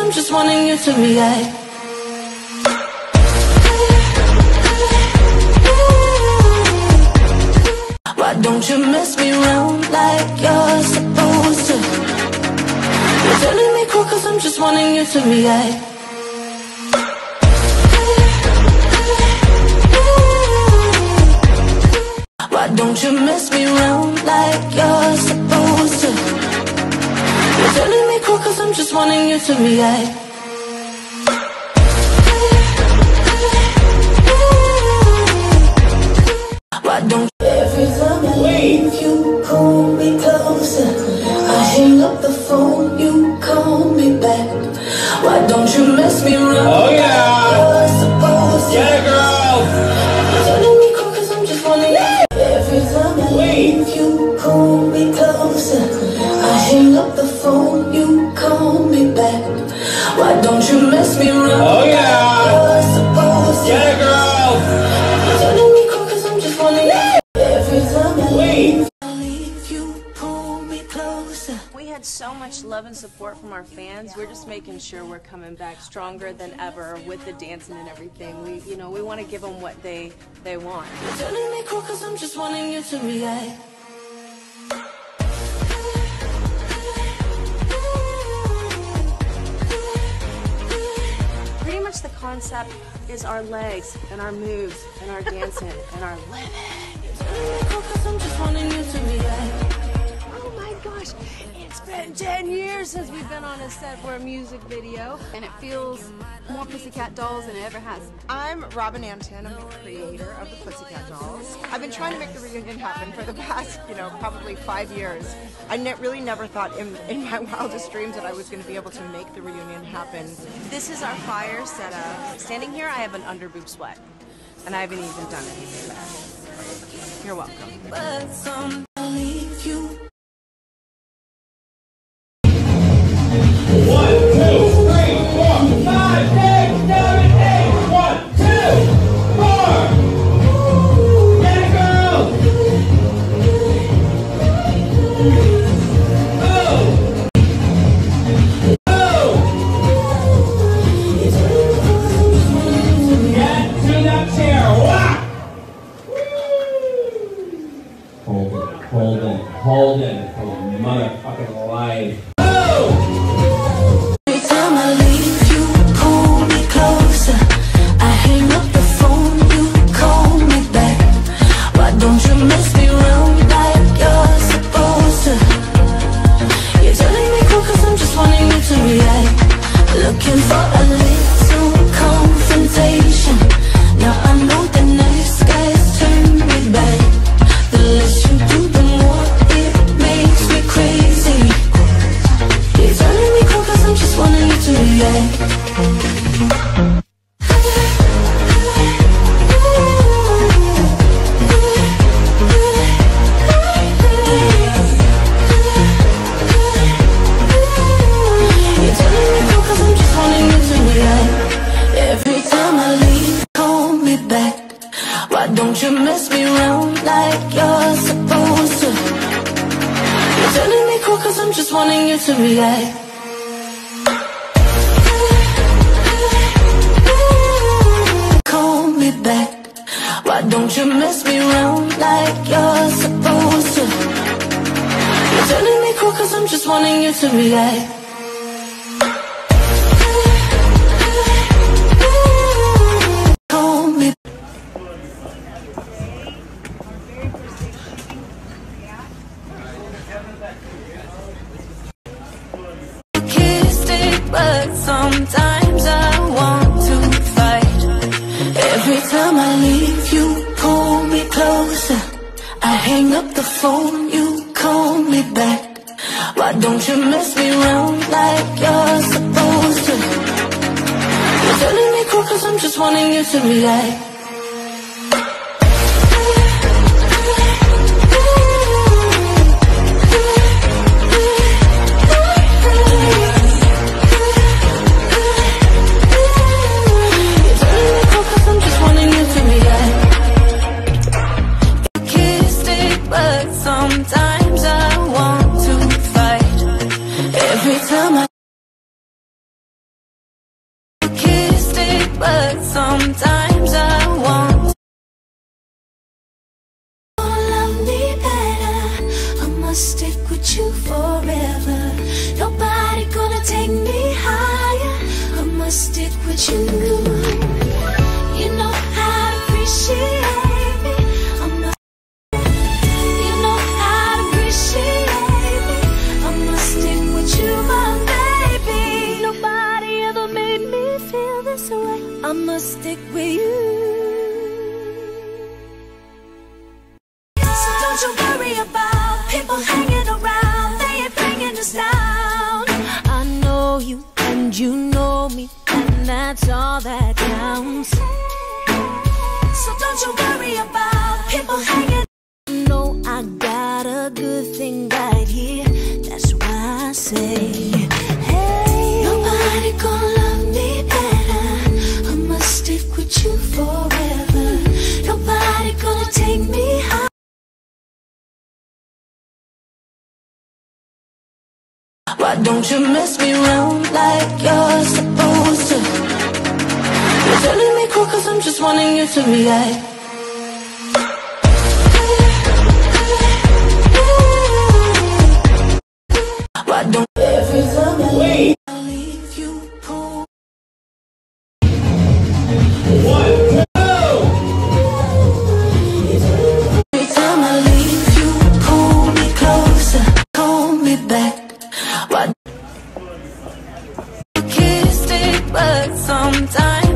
I'm just wanting you to react. Why don't you mess me around like you're supposed to? You're telling me cool cause I'm just wanting you to react. Why don't you mess me around like you're supposed to? You're telling me cool cause I'm just wanting you to react. Why don't every time I leave you pull me closer? I hang up the phone, you call me back. Why don't you mess me around? Oh yeah! You're supposed to. Yeah, girl! You're telling me cool cause I'm just wanting you. Every time I leave you pull me closer. I hang up the phone, you call me back. Why don't you mess me around? Oh yeah! You're supposed to. Yeah, girl! You're telling me cool cause I'm just wanting you. Every time I leave you pull me closer. We had so much love and support from our fans. We're just making sure we're coming back stronger than ever with the dancing and everything. We want to give them what they want. You're telling me cool cause I'm just wanting you to react. Pretty much the concept is our legs and our moves and our dancing and our living. You're telling me cool cause I'm just wanting you to react. Oh my gosh, it's been 10 years since we've been on a set for a music video. And it feels more Pussycat Dolls than it ever has. I'm Robin Antin. I'm the creator of the Pussycat Dolls. I've been trying to make the reunion happen for the past, probably 5 years. I really never thought in my wildest dreams that I was going to be able to make the reunion happen. This is our fire setup. Standing here, I have an underboob sweat. And I haven't even done anything back. You're welcome. But some leave you. 1, 2, 3, 4, 5, 6, 7, 8. 1, 2, 4. Yeah, girl! Oh! Oh! Get to that chair! Whack! Hold it for motherfucking life. Every time I leave you pull me closer. I hang up the phone, you call me back. Why don't you mess me around like you're supposed to? You're telling me cool cause I'm just wanting you to react. Looking for a little confrontation. Now I know the nice guys turn me back. The less you do the more it makes me crazy. You're telling me cool cause I'm just wanting you to react. You're telling me cool cause I'm just wanting you to react. Every time I leave, call me back. Why don't you mess me around like you're supposed to? You're telling me cool cause I'm just wanting you to react. Call me back. Why don't you mess me around like you're supposed to? You're telling me cool cause I'm just wanting you to react. Call me. Kissed it, but sometimes I want to fight. Every time I leave you pull me closer. I hang up the phone, you call me back. Why don't you mess me around like you're supposed to? You're telling me cool cause I'm just wanting you to react. say, hey, nobody gonna love me better. I must stick with you forever. Nobody gonna take me high. Why don't you mess me around like you're supposed to? You're telling me cool cause I'm just wanting you to react. Why don't every time I leave you cool? Every time I leave you, pull me closer, call me back. Why you kissed it, but sometimes